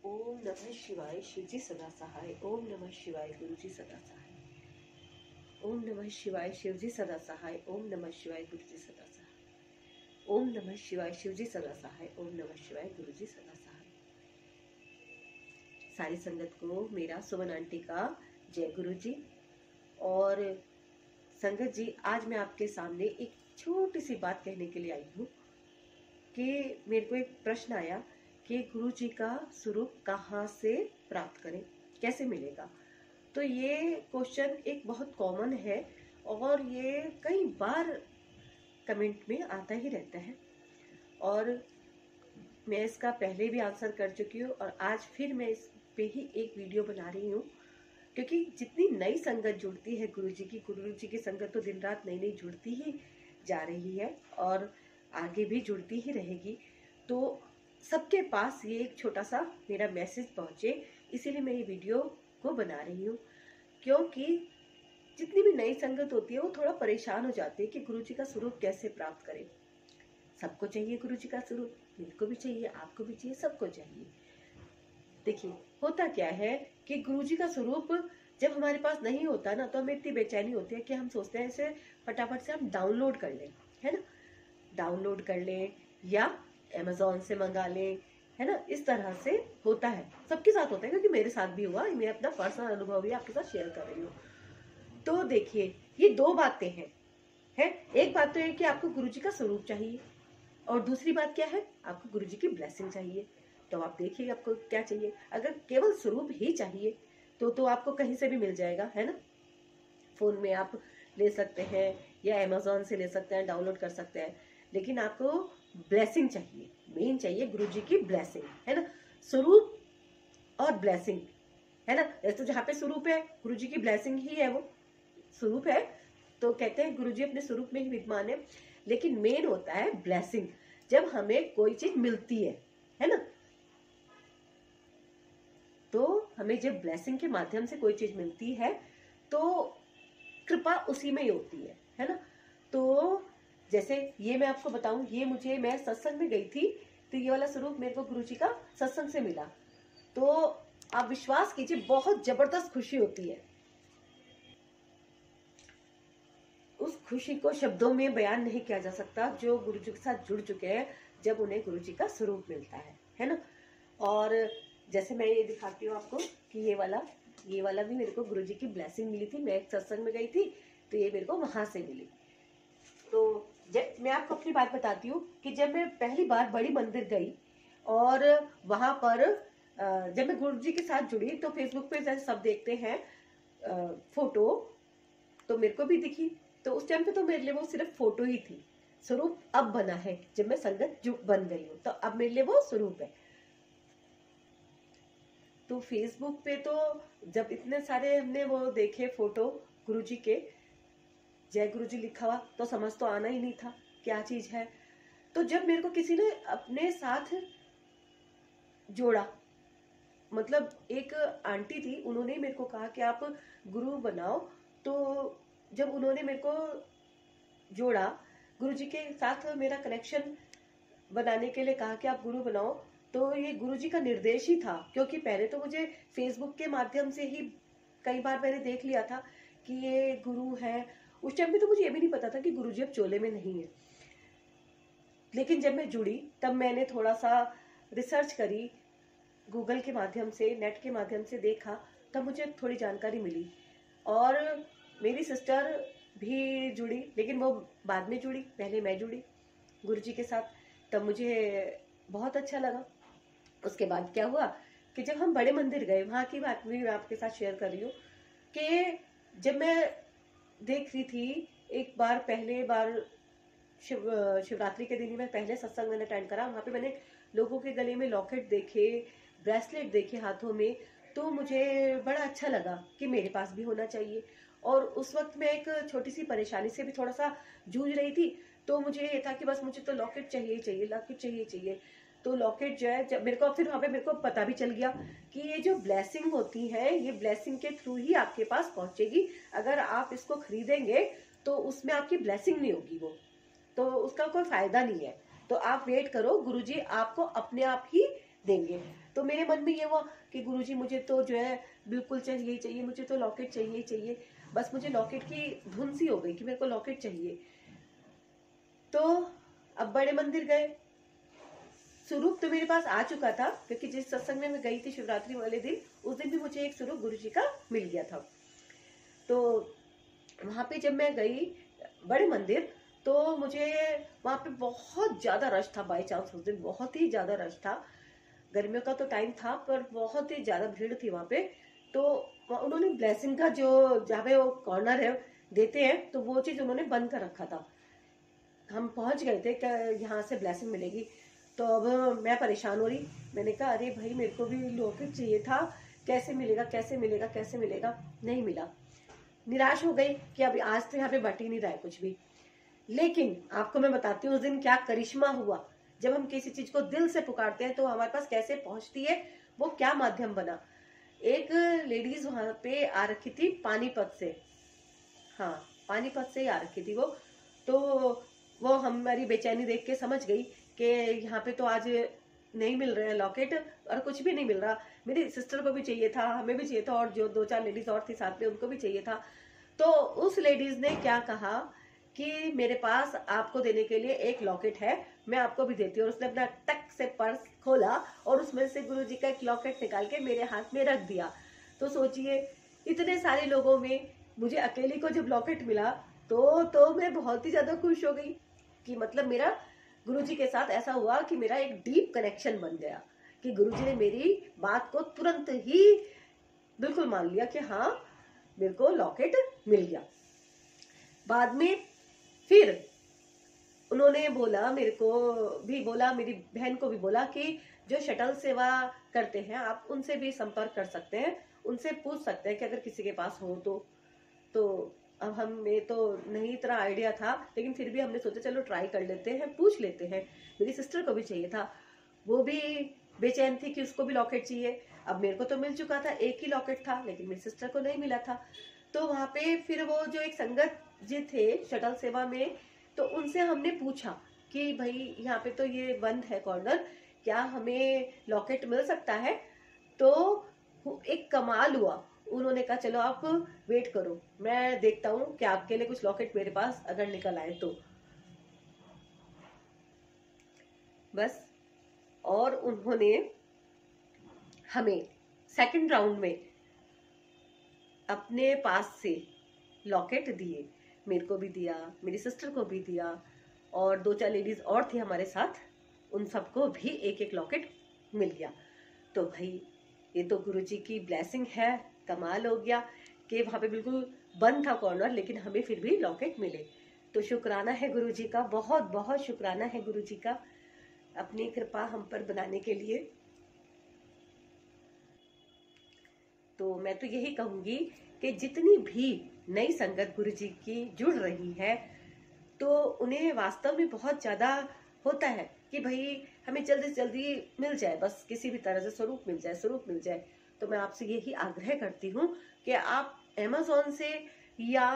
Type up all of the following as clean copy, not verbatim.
ओम नमः शिवाय शिवजी सदा सहाय। ओम नमः शिवाय गुरुजी सदा सहाय। ओम नमः शिवाय शिवजी सदा सहाय। ओम नमः शिवाय गुरुजी सदा सहाय। ओम नमः शिवाय शिवजी सदा सहाय। ओम नमः शिवाय गुरुजी सदा सहाय। सारी संगत को मेरा सुमन आंटी का जय गुरुजी। और संगत जी, आज मैं आपके सामने एक छोटी सी बात कहने के लिए आई हूँ कि मेरे को एक प्रश्न आया कि गुरु जी का स्वरूप कहाँ से प्राप्त करें, कैसे मिलेगा। तो ये क्वेश्चन एक बहुत कॉमन है और ये कई बार कमेंट में आता ही रहता है, और मैं इसका पहले भी आंसर कर चुकी हूँ और आज फिर मैं इस पे ही एक वीडियो बना रही हूँ, क्योंकि जितनी नई संगत जुड़ती है गुरु जी की संगत तो दिन रात नई नई जुड़ती ही जा रही है और आगे भी जुड़ती ही रहेगी। तो सबके पास ये एक छोटा सा मेरा मैसेज पहुंचे, इसीलिए मैं ये वीडियो को बना रही हूँ। क्योंकि जितनी भी नई संगत होती है वो थोड़ा परेशान हो जाती है कि गुरु जी का स्वरूप कैसे प्राप्त करें। सबको चाहिए गुरु जी का स्वरूप, मेरे को भी चाहिए, आपको भी चाहिए, सबको चाहिए। देखिए, होता क्या है कि गुरु जी का स्वरूप जब हमारे पास नहीं होता ना, तो हमें इतनी बेचैनी होती है कि हम सोचते हैं इसे फटाफट से हम डाउनलोड कर लें, है ना, डाउनलोड कर लें या अमेज़न से मंगा लें, है ना। इस तरह से होता है, सबके साथ होता है, क्योंकि मेरे साथ भी हुआ। मैं अपना पर्सनल अनुभव भी आपके साथ शेयर कर रही हूँ। तो देखिए, ये दो बातें हैं, है। एक बात तो है कि आपको गुरु जी का स्वरूप चाहिए, और दूसरी बात क्या है, आपको गुरु जी की ब्लेसिंग चाहिए। तो आप देखिए आपको क्या चाहिए। अगर केवल स्वरूप ही चाहिए तो आपको कहीं से भी मिल जाएगा, है ना। फोन में आप ले सकते हैं या अमेज़न से ले सकते हैं, डाउनलोड कर सकते हैं। लेकिन आपको ब्लेसिंग चाहिए, मेन चाहिए गुरु जी की ब्लेसिंग, है ना। स्वरूप और ब्लेसिंग, है ना। तो जहाँ पे स्वरूप है, गुरु जी की ब्लेसिंग ही है, वो स्वरूप है तो कहते हैं गुरु जी अपने स्वरूप में ही विद्यमान है। लेकिन मेन होता है ब्लेसिंग, जब हमें कोई चीज मिलती है ना। तो हमें जब ब्लेसिंग के माध्यम से कोई चीज मिलती है तो कृपा उसी में ही होती है ना। तो जैसे ये मैं आपको बताऊं, ये मैं सत्संग में गई थी, तो ये वाला स्वरूप मेरे को गुरु जी का सत्संग से मिला। तो आप विश्वास कीजिए, बहुत जबरदस्त खुशी होती है। उस खुशी को शब्दों में बयान नहीं किया जा सकता, जो गुरु जी के साथ जुड़ चुके हैं, जब उन्हें गुरु जी का स्वरूप मिलता है ना। और जैसे मैं ये दिखाती हूँ आपको कि ये वाला भी मेरे को गुरु जी की ब्लेसिंग मिली थी। मैं एक सत्संग में गई थी, तो ये मेरे को वहां से मिली। तो मैं आपको अपनी बात बताती हूँ कि जब मैं पहली बार बड़ी मंदिर गई और वहां पर जब मैं गुरु जी के साथ जुड़ी, तो फेसबुक पे जैसे सब देखते हैं फोटो, तो मेरे को भी दिखी। तो उस टाइम पे तो मेरे लिए वो सिर्फ फोटो ही थी। स्वरूप अब बना है, जब मैं संगत बन गई हूँ, तो अब मेरे लिए वो स्वरूप है। तो फेसबुक पे तो जब इतने सारे हमने वो देखे फोटो गुरुजी के, जय गुरुजी लिखा हुआ, तो समझ तो आना ही नहीं था क्या चीज है। तो जब मेरे को किसी ने अपने साथ जोड़ा, मतलब एक आंटी थी, उन्होंने मेरे को कहा कि आप गुरु बनाओ। तो जब उन्होंने मेरे को जोड़ा, गुरुजी के साथ मेरा कनेक्शन बनाने के लिए कहा कि आप गुरु बनाओ, तो ये गुरुजी का निर्देश ही था। क्योंकि पहले तो मुझे फेसबुक के माध्यम से ही कई बार मैंने देख लिया था कि ये गुरु है। उस टाइम पे तो मुझे ये भी नहीं पता था कि गुरुजी अब चोले में नहीं है। लेकिन जब मैं जुड़ी, तब मैंने थोड़ा सा रिसर्च करी, गूगल के माध्यम से, नेट के माध्यम से देखा, तब मुझे थोड़ी जानकारी मिली। और मेरी सिस्टर भी जुड़ी, लेकिन वो बाद में जुड़ी, पहले मैं जुड़ी गुरुजी के साथ। तब मुझे बहुत अच्छा लगा। उसके बाद क्या हुआ कि जब हम बड़े मंदिर गए, वहां की बात भी मैं आपके साथ शेयर कर रही हूँ कि जब मैं देख रही थी, एक बार पहले बार शिवरात्रि के दिन ही मैं पहले सत्संग मैंने अटेंड करा। वहां पे मैंने लोगों के गले में लॉकेट देखे, ब्रेसलेट देखे हाथों में, तो मुझे बड़ा अच्छा लगा कि मेरे पास भी होना चाहिए। और उस वक्त मैं एक छोटी सी परेशानी से भी थोड़ा सा जूझ रही थी। तो मुझे ये था कि बस मुझे तो लॉकेट चाहिए चाहिए, लॉकेट चाहिए चाहिए। तो लॉकेट जो है, जब मेरे को फिर वहां पे मेरे को पता भी चल गया कि ये जो ब्लेसिंग होती है, ये ब्लेसिंग के थ्रू ही आपके पास पहुंचेगी। अगर आप इसको खरीदेंगे तो उसमें आपकी ब्लेसिंग नहीं होगी, वो तो उसका कोई फायदा नहीं है। तो आप वेट करो, गुरुजी आपको अपने आप ही देंगे। तो मेरे मन में ये हुआ कि गुरुजी मुझे तो जो है बिल्कुल चाहिए ही चाहिए, मुझे तो लॉकेट चाहिए ही चाहिए, बस मुझे लॉकेट की धुन सी हो गई कि मेरे को लॉकेट चाहिए। तो अब बड़े मंदिर गए, स्वरूप तो मेरे पास आ चुका था, क्योंकि जिस सत्संग में मैं गई थी शिवरात्रि वाले दिन, उस दिन भी मुझे एक स्वरूप गुरुजी का मिल गया था। तो वहां पे जब मैं गई बड़े मंदिर, तो मुझे वहां पे बहुत ज्यादा रश था। बाई चांस उस दिन बहुत ही ज्यादा रश था, गर्मियों का तो टाइम था पर बहुत ही ज्यादा भीड़ थी वहां पे। तो उन्होंने ब्लेसिंग का जो जहाँ पे वो कॉर्नर है देते हैं, तो वो चीज उन्होंने बंद कर रखा था। हम पहुंच गए थे कि यहाँ से ब्लेसिंग मिलेगी। तो अब मैं परेशान हो रही, मैंने कहा अरे भाई मेरे को भी लॉकेट चाहिए था, कैसे मिलेगा कैसे मिलेगा कैसे मिलेगा, नहीं मिला। निराश हो गई कि अभी आज तो यहाँ पे बट ही नहीं रहा है कुछ भी। लेकिन आपको मैं बताती हूँ उस दिन क्या करिश्मा हुआ। जब हम किसी चीज को दिल से पुकारते हैं तो हमारे पास कैसे पहुंचती है, वो क्या माध्यम बना। एक लेडीज वहां पे आ रखी थी पानीपत से, हाँ पानीपत से ही आ रखी थी वो। तो वो हमारी बेचैनी देख के समझ गई कि यहाँ पे तो आज नहीं मिल रहे हैं लॉकेट, और कुछ भी नहीं मिल रहा। मेरी सिस्टर को भी चाहिए था, हमें भी चाहिए था, और जो 2-4 लेडीज और थी साथ में उनको भी चाहिए था। तो उस लेडीज ने क्या कहा कि मेरे पास आपको देने के लिए एक लॉकेट है, मैं आपको भी देती हूँ। और उसने अपना टक से पर्स खोला और उसमें से गुरुजी का एक लॉकेट निकाल के मेरे हाथ में रख दिया। तो सोचिए इतने सारे लोगों में मुझे अकेली को जब लॉकेट मिला, तो मैं बहुत ही ज्यादा खुश हो गई कि मतलब मेरा गुरुजी के साथ ऐसा हुआ कि मेरा एक डीप कनेक्शन बन गया, कि गुरुजी ने मेरी बात को तुरंत ही बिल्कुल मान लिया कि हाँ मेरे को लॉकेट मिल गया। बाद में फिर उन्होंने बोला, मेरे को भी बोला, मेरी बहन को भी बोला कि जो शटल सेवा करते हैं आप उनसे भी संपर्क कर सकते हैं, उनसे पूछ सकते हैं कि अगर किसी के पास हो तो अब हमें तो नहीं इतना आइडिया था, लेकिन फिर भी हमने सोचा चलो ट्राई कर लेते हैं, पूछ लेते हैं। मेरी सिस्टर को भी चाहिए था, वो भी बेचैन थी कि उसको भी लॉकेट चाहिए। अब मेरे को तो मिल चुका था, एक ही लॉकेट था, लेकिन मेरी सिस्टर को नहीं मिला था। तो वहां पे फिर वो जो एक संगत जी थे शटल सेवा में, तो उनसे हमने पूछा कि भाई यहाँ पे तो ये बंद है कॉर्नर, क्या हमें लॉकेट मिल सकता है। तो एक कमाल हुआ, उन्होंने कहा चलो आप वेट करो, मैं देखता हूँ कि आपके लिए कुछ लॉकेट मेरे पास अगर निकल आए तो। बस, और उन्होंने हमें सेकंड राउंड में अपने पास से लॉकेट दिए, मेरे को भी दिया, मेरी सिस्टर को भी दिया, और 2-4 लेडीज और थी हमारे साथ, उन सबको भी एक एक लॉकेट मिल गया। तो भाई ये तो गुरुजी की ब्लेसिंग है, कमाल हो गया कि वहां पे बिल्कुल बंद था कॉर्नर, लेकिन हमें फिर भी लॉकेट मिले। तो शुक्राना है गुरुजी का, बहुत बहुत शुक्राना है गुरुजी का अपनी कृपा हम पर बनाने के लिए। तो मैं तो यही कहूंगी कि जितनी भी नई संगत गुरुजी की जुड़ रही है, तो उन्हें वास्तव में बहुत ज्यादा होता है कि भाई हमें जल्दी से जल्दी मिल जाए, बस किसी भी तरह से स्वरूप मिल जाए, स्वरूप मिल जाए। तो मैं आपसे यही आग्रह करती हूँ कि आप अमेज़न से या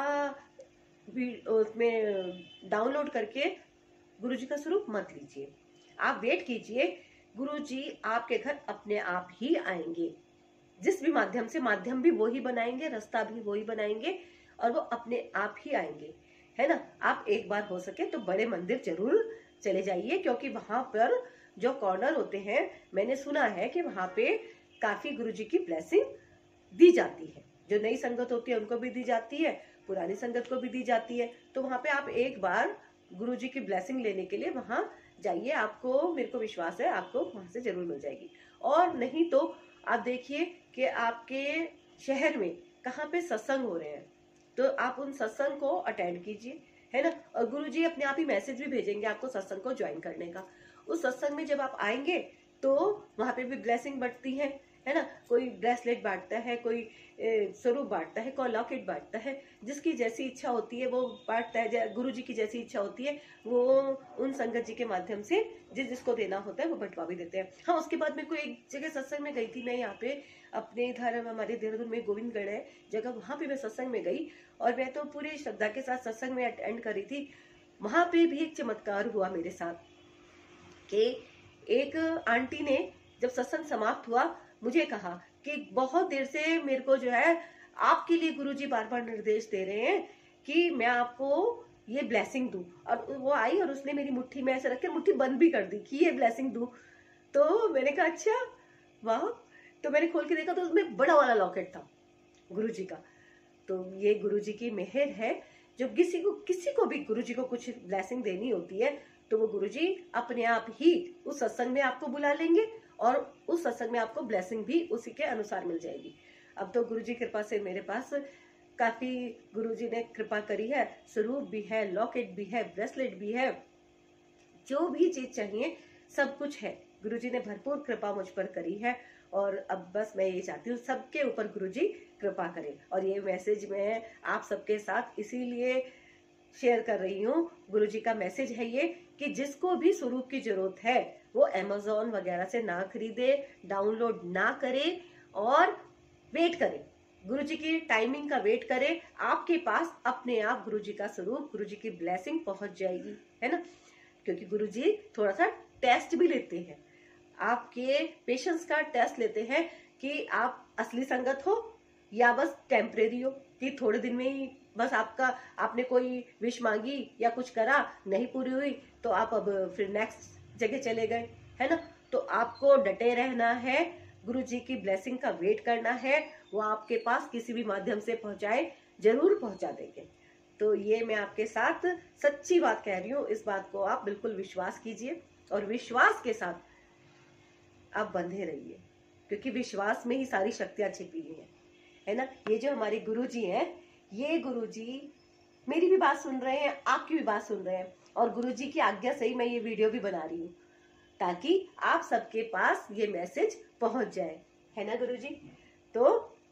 उसमें डाउनलोड करके गुरुजी का स्वरूप मत लीजिए, आप वेट कीजिए, गुरुजी आपके घर अपने आप ही आएंगे। जिस भी माध्यम से, माध्यम भी वही बनाएंगे, रास्ता भी वही बनाएंगे, और वो अपने आप ही आएंगे, है ना। आप एक बार हो सके तो बड़े मंदिर जरूर चले जाइए, क्योंकि वहां पर जो कॉर्नर होते हैं, मैंने सुना है कि वहां पे काफी गुरुजी की ब्लेसिंग दी जाती है। जो नई संगत होती है उनको भी दी जाती है, पुरानी संगत को भी दी जाती है। तो वहां पे आप एक बार गुरुजी की ब्लेसिंग लेने के लिए वहां जाइए, आपको, मेरे को विश्वास है आपको वहां से जरूर मिल जाएगी। और नहीं तो आप देखिए कि आपके शहर में कहाँ पे सत्संग हो रहे हैं, तो आप उन सत्संग को अटेंड कीजिए, है ना। और गुरुजी अपने आप ही मैसेज भी भेजेंगे आपको सत्संग को ज्वाइन करने का। उस सत्संग में जब आप आएंगे तो वहां पे भी ब्लेसिंग बढ़ती है ना। कोई ब्रेसलेट बांटता है, कोई स्वरूप बांटता है, कोई लॉकेट बांटता है, जिसकी जैसी इच्छा होती है वो बांटता है। गुरुजी की जैसी इच्छा होती है वो उन संगत जी के माध्यम से जिसको देना होता है वो बंटवा भी देते हैं। हाँ, उसके बाद में कोई एक जगह सत्संग में गई थी मैं, यहाँ पे अपने इधर हमारे देहरादून में गोविंदगढ़ है जगह, वहां पे मैं सत्संग में गई, और मैं तो पूरी श्रद्धा के साथ सत्संग में अटेंड करी थी। वहां पे भी एक चमत्कार हुआ मेरे साथ कि एक आंटी ने जब सत्संग समाप्त हुआ, मुझे कहा कि बहुत देर से मेरे को जो है आपके लिए गुरुजी बार बार निर्देश दे रहे हैं कि मैं आपको ये ब्लेसिंग दूं। और वो आई और उसने मेरी मुट्ठी में ऐसे रख के मुट्ठी बंद भी कर दी कि ये ब्लेसिंग दूं। तो मैंने कहा अच्छा वाह। तो मैंने खोल के देखा तो उसमें बड़ा वाला लॉकेट था गुरुजी का। तो ये गुरुजी की मेहर है। जो किसी को भी गुरुजी को कुछ ब्लेसिंग देनी होती है तो वो गुरुजी अपने आप ही उस सत्संग में आपको बुला लेंगे और उस सत्संग में आपको ब्लेसिंग भी उसी के अनुसार मिल जाएगी। अब तो गुरुजी कृपा से मेरे पास काफी गुरुजी ने कृपा करी है। स्वरूप भी है, लॉकेट भी है, ब्रेसलेट भी है, जो भी चीज चाहिए सब कुछ है। गुरुजी ने भरपूर कृपा मुझ पर करी है और अब बस मैं ये चाहती हूँ सबके ऊपर गुरुजी कृपा करें। और ये मैसेज मैं आप सबके साथ इसीलिए शेयर कर रही हूँ। गुरुजी का मैसेज है ये कि जिसको भी स्वरूप की जरूरत है वो अमेज़न वगैरह से ना खरीदे, डाउनलोड ना करे और वेट करे, गुरुजी की टाइमिंग का वेट करे। आपके पास अपने आप गुरुजी का स्वरूप, गुरुजी की ब्लेसिंग पहुंच जाएगी, है ना। क्योंकि गुरुजी थोड़ा सा टेस्ट भी लेते हैं, आपके पेशेंस का टेस्ट लेते हैं कि आप असली संगत हो या बस टेम्परेरी हो, कि थोड़े दिन में ही बस आपने कोई विश मांगी या कुछ करा, नहीं पूरी हुई तो आप अब फिर नेक्स्ट जगह चले गए, है ना। तो आपको डटे रहना है, गुरुजी की ब्लेसिंग का वेट करना है, वो आपके पास किसी भी माध्यम से पहुंचाए, जरूर पहुंचा देंगे। तो ये मैं आपके साथ सच्ची बात कह रही हूँ, इस बात को आप बिल्कुल विश्वास कीजिए और विश्वास के साथ आप बंधे रहिए, क्योंकि विश्वास में ही सारी शक्तियां छिपी हुई है ना। ये जो हमारे गुरुजी हैं, ये गुरुजी मेरी भी बात सुन रहे हैं, आपकी भी बात सुन रहे हैं, और गुरुजी की आज्ञा से ही मैं ये वीडियो भी बना रही हूँ ताकि आप सबके पास ये मैसेज पहुंच जाए, है ना गुरुजी। तो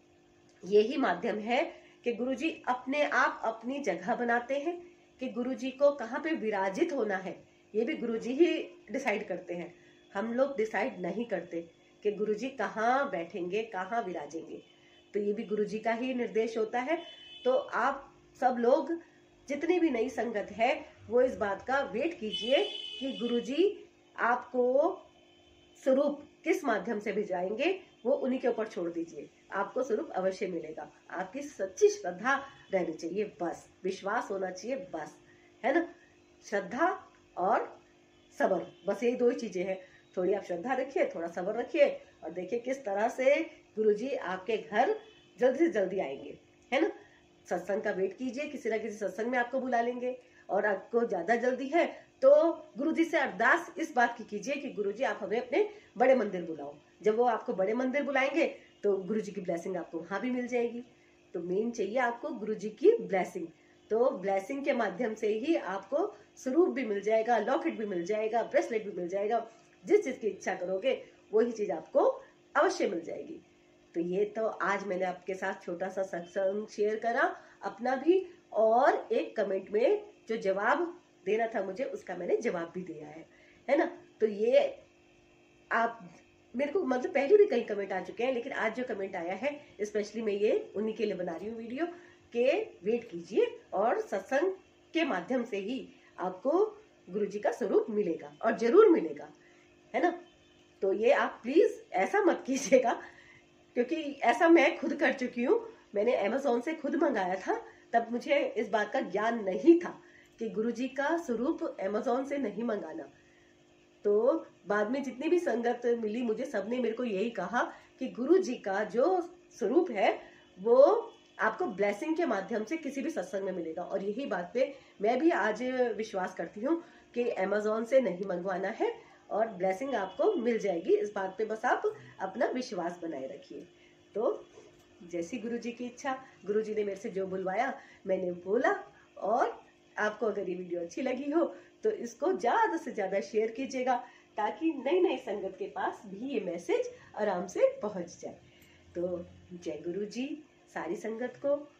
यही माध्यम है कि गुरुजी अपने आप अपनी जगह बनाते हैं कि गुरुजी को कहाँ पे विराजित होना है, ये भी गुरुजी ही डिसाइड करते हैं। हम लोग डिसाइड नहीं करते कि गुरुजी कहाँ बैठेंगे, कहाँ विराजेंगे, तो ये भी गुरुजी का ही निर्देश होता है। तो आप सब लोग जितनी भी नई संगत है वो इस बात का वेट कीजिए कि गुरुजी आपको स्वरूप किस माध्यम से भिजवाएंगे, वो उन्हीं के ऊपर छोड़ दीजिए, आपको स्वरूप अवश्य मिलेगा। आपकी सच्ची श्रद्धा रहनी चाहिए, बस विश्वास होना चाहिए, बस, है ना। श्रद्धा और सब्र, बस यही दो ही चीजें हैं। थोड़ी आप श्रद्धा रखिए, थोड़ा सब्र रखिए और देखिए किस तरह से गुरुजी आपके घर जल्दी से जल्दी आएंगे, है ना। सत्संग का वेट कीजिए, किसी ना किसी सत्संग में आपको बुला लेंगे। और आपको ज्यादा जल्दी है तो गुरुजी से अरदास इस बात की कीजिए कि गुरुजी आप हमें अपने बड़े मंदिर बुलाओ। जब वो आपको बड़े मंदिर बुलाएंगे तो गुरुजी की ब्लेसिंग आपको वहां भी मिल जाएगी। तो मेन चाहिए आपको गुरुजी की ब्लेसिंग। तो ब्लेसिंग के माध्यम से ही आपको स्वरूप भी मिल जाएगा, लॉकेट भी मिल जाएगा, ब्रेसलेट भी मिल जाएगा। जिस चीज की इच्छा करोगे वही चीज आपको अवश्य मिल जाएगी। तो ये तो आज मैंने आपके साथ छोटा सा सत्संग शेयर करा अपना भी, और एक कमेंट में जो जवाब देना था मुझे उसका मैंने जवाब भी दिया है ना। तो ये आप मेरे को मतलब पहले भी कई कमेंट आ चुके हैं, लेकिन आज जो कमेंट आया है स्पेशली मैं ये उन्हीं के लिए बना रही हूँ वीडियो के वेट कीजिए और सत्संग के माध्यम से ही आपको गुरुजी का स्वरूप मिलेगा और जरूर मिलेगा, है ना। तो ये आप प्लीज ऐसा मत कीजिएगा, क्योंकि ऐसा मैं खुद कर चुकी हूँ। मैंने अमेज़न से खुद मंगाया था, तब मुझे इस बात का ज्ञान नहीं था कि गुरुजी का स्वरूप अमेज़न से नहीं मंगाना। तो बाद में जितनी भी संगत मिली मुझे, सबने मेरे को यही कहा कि गुरुजी का जो स्वरूप है वो आपको ब्लेसिंग के माध्यम से किसी भी सत्संग में मिलेगा। और यही बात पे मैं भी आज विश्वास करती हूँ कि अमेज़न से नहीं मंगवाना है और ब्लेसिंग आपको मिल जाएगी। इस बात पे बस आप अपना विश्वास बनाए रखिए। तो जैसी गुरुजी की इच्छा, गुरुजी ने मेरे से जो बुलवाया मैंने बोला। और आपको अगर ये वीडियो अच्छी लगी हो तो इसको ज्यादा से ज्यादा शेयर कीजिएगा ताकि नई नई संगत के पास भी ये मैसेज आराम से पहुंच जाए। तो जय गुरुजी सारी संगत को।